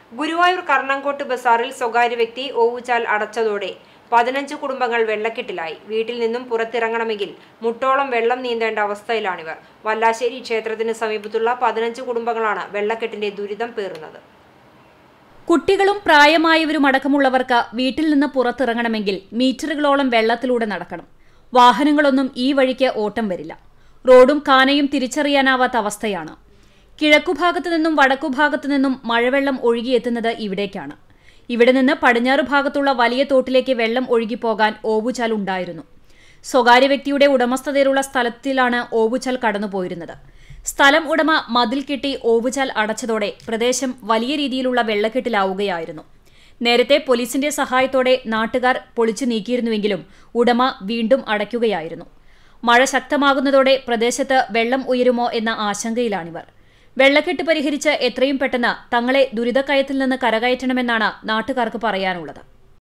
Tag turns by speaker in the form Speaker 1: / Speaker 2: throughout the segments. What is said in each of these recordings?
Speaker 1: ഗുരുവായൂർ കർണങ്കോട്ട് ബസാറിൽ സ്വകാര്യ വ്യക്തി ഓവുചാൽ അടച്ചതോടെ 15 കുടുംബങ്ങൾ വെള്ളക്കെട്ടിലായി. വീട്ടിൽ നിന്നും പുറത്തിറങ്ങണമെങ്കിൽ മുട്ടോളം വെള്ളം നീന്തേണ്ട അവസ്ഥയിലാണിവർ. വല്ലാശ്ശേരി ക്ഷേത്രത്തിന് സമീപത്തുള്ള 15 കുടുംബങ്ങളാണ് വെള്ളക്കെട്ടിന്റെ ദുരിതം പേറുന്നത്.
Speaker 2: കുട്ടികളും പ്രായമായവരും അടക്കമുള്ളവർക്ക് വീട്ടിൽ നിന്ന് പുറത്തിറങ്ങണമെങ്കിൽ മീറ്ററുകളോളം വെള്ളത്തിലൂടെ നടക്കണം. വാഹനങ്ങളൊന്നും ഈ വഴിക്ക് ഓട്ടം വരില്ല. റോഡും കാനയും തിരിച്ചറിയാനാവാത്ത അവസ്ഥയാണ്. കിഴക്കുഭാഗത്തു നിന്നും വടക്കുഭാഗത്തു നിന്നും മഴവെള്ളം ഒഴുകിയെത്തുന്നത് ഇവിടേക്കാണ്. ഇവിടെ നിന്ന് പടിഞ്ഞാറ് ഭാഗത്തുള്ള വലിയ തോട്ടിലേക്ക് വെള്ളം ഒഴുകിപ്പോകാൻ ഓവുചാൽ ഉണ്ടായിരുന്നു. സ്വകാര്യ വ്യക്തിയുടെ ഉടമസ്ഥതയിലുള്ള സ്ഥലത്തിലാണ് ഓവുചാൽ കടന്നുപോയിരുന്നത്. സ്ഥലം ഉടമ മതിൽ കെട്ടി ഓവുചാൽ അടച്ചതോടെ പ്രദേശം വലിയ രീതിയിലുള്ള വെള്ളക്കെട്ടിലാവുകയായിരുന്നു. നേരത്തെ പോലീസിന്റെ സഹായത്തോടെ നാട്ടുകാർ പൊളിച്ചു നീക്കിയിരുന്നുവെങ്കിലും ഉടമ വീണ്ടും അടയ്ക്കുകയായിരുന്നു. മഴ ശക്തമാകുന്നതോടെ പ്രദേശത്ത് വെള്ളം ഉയരുമോ എന്ന ആശങ്കയിലാണിവർ. വെള്ളക്കെട്ട് പരിഹരിച്ച് എത്രയും പെട്ടെന്ന് തങ്ങളെ ദുരിതക്കയത്തിൽ നിന്ന് കരകയറ്റണമെന്നാണ് നാട്ടുകാർക്ക് പറയാനുള്ളത്.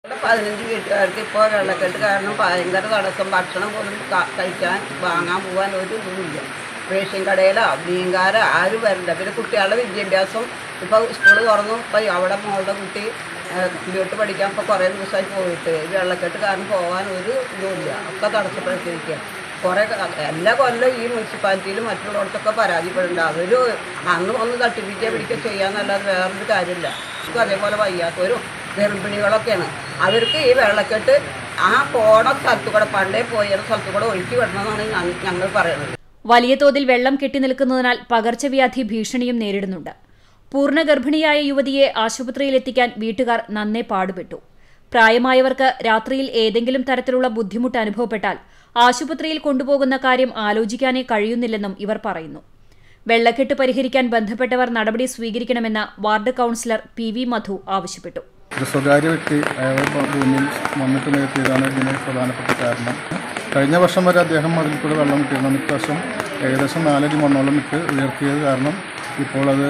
Speaker 3: 15 വീട്ടുകാർക്ക് ഇപ്പോൾ വെള്ളക്കെട്ട് കാരണം ഭയങ്കര തടസ്സം. ഭക്ഷണം പോലും കഴിക്കാൻ വാങ്ങാൻ പോകാൻ ഒരു ഇതുമില്ല. റേഷൻ കടയിലോ മീൻകാരോ ആരും വരില്ല. പിന്നെ കുട്ടികളുടെ വിദ്യാഭ്യാസം ഇപ്പോൾ സ്കൂൾ തുറന്നു. ഇപ്പോൾ അവിടെ മോളുടെ കുട്ടി വീട്ട് പഠിക്കാൻ ഇപ്പോൾ കുറേ ദിവസമായി പോയിട്ട് വെള്ളക്കെട്ട് കാരണം പോകാൻ ഒരു ഇതുമില്ല. ഒക്കെ തടസ്സപ്പെടുത്തിയിരിക്കുക. കുറേ എല്ലാ കൊല്ലം ഈ മുനിസിപ്പാലിറ്റിയിലും മറ്റുള്ളവർക്കൊക്കെ പരാതിപ്പെടുന്നുണ്ട്. അവർ അന്ന് ഒന്ന് തട്ടിപ്പിക്കുക പിടിക്കുക ചെയ്യാന്നല്ലാതെ വേറൊരു കാര്യമില്ല. അതേപോലെ വയ്യാത്തവരും ഗർഭിണികളൊക്കെയാണ്. അവർക്ക് ഈ വെള്ളക്കെട്ട് ആ പോണ സ്ഥലത്തു കൂടെ പണ്ടേ പോയ സ്ഥലത്തു കൂടെ ഒഴുക്കി വിടണമെന്നാണ് ഞങ്ങൾ പറയുന്നത്.
Speaker 2: വലിയ തോതിൽ വെള്ളം കെട്ടിനിൽക്കുന്നതിനാൽ പകർച്ചവ്യാധി ഭീഷണിയും നേരിടുന്നുണ്ട്. പൂർണ്ണ ഗർഭിണിയായ യുവതിയെ ആശുപത്രിയിലെത്തിക്കാൻ വീട്ടുകാർ നന്നേ പാടുപെട്ടു. പ്രായമായവർക്ക് രാത്രിയിൽ ഏതെങ്കിലും തരത്തിലുള്ള ബുദ്ധിമുട്ട് അനുഭവപ്പെട്ടാൽ ആശുപത്രിയിൽ കൊണ്ടുപോകുന്ന കാര്യം ആലോചിക്കാനേ കഴിയുന്നില്ലെന്നും ഇവർ പറയുന്നു. വെള്ളക്കെട്ട് പരിഹരിക്കാൻ ബന്ധപ്പെട്ടവർ നടപടി സ്വീകരിക്കണമെന്ന് വാർഡ് കൌൺസിലർ PV മധു ആവശ്യപ്പെട്ടു.
Speaker 4: സ്വകാര്യ വ്യക്തി ഭൂമിയിൽ വന്നിട്ട് നികത്തിയതാണ് ഇതിന് പ്രധാനപ്പെട്ട കാരണം. കഴിഞ്ഞ വർഷം വരെ അദ്ദേഹം അതിൽ കൂടെ വെള്ളം ഇട്ടിരുന്നു. ഇപ്രാവശ്യം ഏകദേശം 4 അടി മണ്ണോളം ഇട്ട് ഉയർത്തിയത് കാരണം ഇപ്പോൾ അത്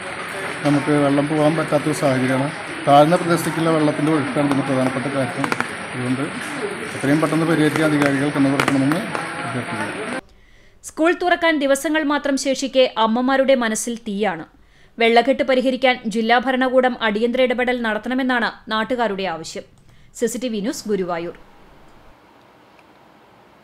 Speaker 4: നമുക്ക് വെള്ളം പോകാൻ പറ്റാത്തൊരു സാഹചര്യമാണ്. താഴ്ന്ന പ്രദേശത്തേക്കുള്ള വെള്ളത്തിൻ്റെ ഒഴുക്കാണ് ഇതിന് പ്രധാനപ്പെട്ട കാര്യം. അതുകൊണ്ട് എത്രയും പെട്ടെന്ന് പരിഹരിക്കാൻ അധികാരികൾ കണ്ടുപിടിക്കണമെന്ന് അഭ്യർത്ഥിക്കുന്നു.
Speaker 2: സ്കൂൾ തുറക്കാൻ ദിവസങ്ങൾ മാത്രം ശേഷിക്കെ അമ്മമാരുടെ മനസ്സിൽ തീയാണ്. വെള്ളക്കെട്ട് പരിഹരിക്കാൻ ജില്ലാ ഭരണകൂടം അടിയന്തര ഇടപെടൽ നടത്തണമെന്നാണ് നാട്ടുകാരുടെ ആവശ്യം. CCTV news, Guruvayur.